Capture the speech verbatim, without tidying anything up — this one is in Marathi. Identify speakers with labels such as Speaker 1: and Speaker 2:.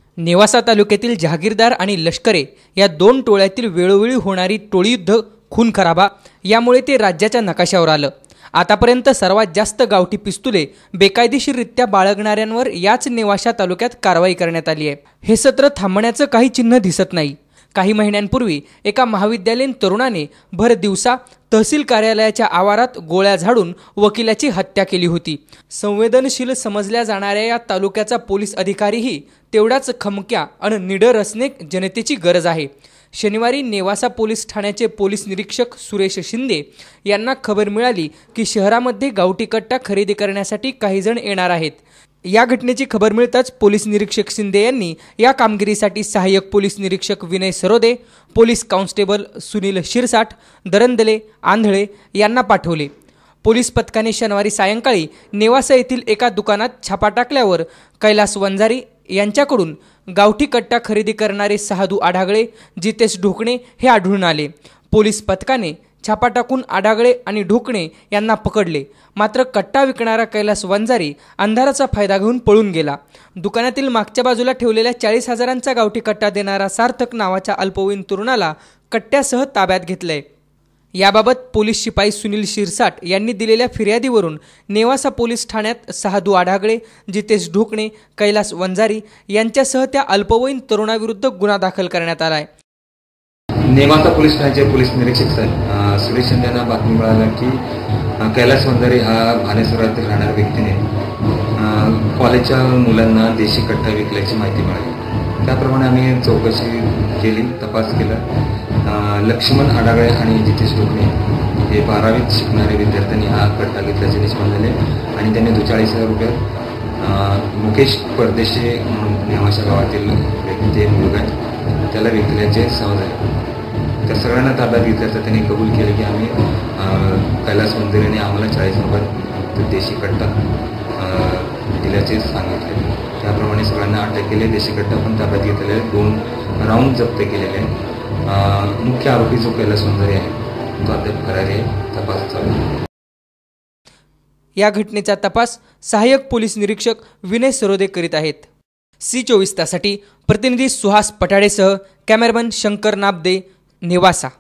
Speaker 1: नेवासा तालुक्यातील जहागीरदार आणि लष्करे या दोन टोळ्यातील वेळोवेळी होणारी टोळीयुद्ध खून खराबा यामुळे ते राज्याच्या नकाशावर आलं। आतापर्यंत सर्वात जास्त गावठी पिस्तुले बेकायदेशीररित्या बाळगणाऱ्यांवर याच नेवासा तालुक्यात कारवाई करण्यात आली आहे। हे सत्र थांबण्याचं काही चिन्ह दिसत नाही। काही महिन्यांपूर्वी एका महाविद्यालयीन तरुणाने भर दिवसा तहसील कार्यालयाच्या आवारात गोळ्या झाडून वकिलाची हत्या केली होती। संवेदनशील समजल्या जाणाऱ्या या तालुक्याचा पोलीस अधिकारीही तेवढाच खमक्या आणि निडर असणे जनतेची गरज आहे। शनिवारी नेवासा पोलीस ठाण्याचे पोलीस निरीक्षक सुरेश शिंदे यांना खबर मिळाली की शहरामध्ये गावठी कट्टा खरेदी करण्यासाठी काही जण येणार आहेत। या घटनेची खबर मिळताच पोलीस निरीक्षक शिंदे यांनी या कामगिरीसाठी सहाय्यक पोलीस निरीक्षक विनय सरोदे, पोलीस कॉन्स्टेबल सुनील शिरसाट, दरंदले, आंधळे यांना पाठवले। पोलीस पथकाने शनिवारी सायंकाळी नेवासा येथील एका दुकानात छापा टाकल्यावर कैलास वंजारी यांच्याकडून गावठी कट्टा खरेदी करणारे साधू आढागळे, जितेश ढोकणे हे आढळून आले। पोलीस पथकाने छापा टाकून आढागळे आणि ढोकणे यांना पकडले। मात्र कट्टा विकणारा कैलास वंजारी अंधाराचा फायदा घेऊन पळून गेला। दुकानातील मागच्या बाजूला ठेवलेल्या चाळीस हजारांचा गावठी कट्टा देणारा सार्थक नावाच्या अल्पवयीन तरुणाला कट्ट्यासह ताब्यात घेतलंय। याबाबत पोलीस शिपाई सुनील शिरसाट यांनी दिलेल्या फिर्यादीवरून नेवासा पोलीस ठाण्यात साधू आढागळे, जितेश ढोकणे, कैलास वंजारी यांच्यासह त्या अल्पवयीन तरुणाविरुद्ध गुन्हा दाखल करण्यात आलाय।
Speaker 2: नेवासा पोलीस ठाण्याचे पोलीस निरीक्षक सर सुरेश शिंदे यांना बातमी मिळाली की कैलास वंजारी हा भानेश्वरातील राहणाऱ्या व्यक्तीने कॉलेजच्या मुलांना देशी कट्टा विकल्याची माहिती मिळाली। त्याप्रमाणे आम्ही चौकशी केली, तपास केला। लक्ष्मण आढागळे आणि जितेश ढोकणे हे बारावीत शिकणारे विद्यार्थ्यांनी हा कट्टा घेतल्याचे निष्पन्न झाले आणि त्यांनी दुचाळीस हजार रुपयात मुकेश परदेशी नेवासा गावातील व्यक्ती मुलगा त्याला विकल्याचे समज झाले। त्या सगळ्यांना ताब्यात घेतल्याचं त्यांनी कबूल केले की आम्ही कैलास वंजारीने आम्हाला चाळीस रुपयात देशी कट्टा दिल्याचे सांगितले। त्याप्रमाणे सगळ्यांना अटक केली। देशी कट्टा पण ताब्यात घेतलेले, दोन राऊंड जप्त केलेले। मुख्य आरोपी जो कैलास वंजारी आहे तो अद्याप फरार आहे, तपास चालू आहे।
Speaker 1: या घटनेचा तपास सहाय्यक पोलीस निरीक्षक विनय सरोदे करीत आहेत। सी चोवीस तासाठी प्रतिनिधी सुहास पठाडेसह कॅमेरामन शंकर नाबदे, नेवासा।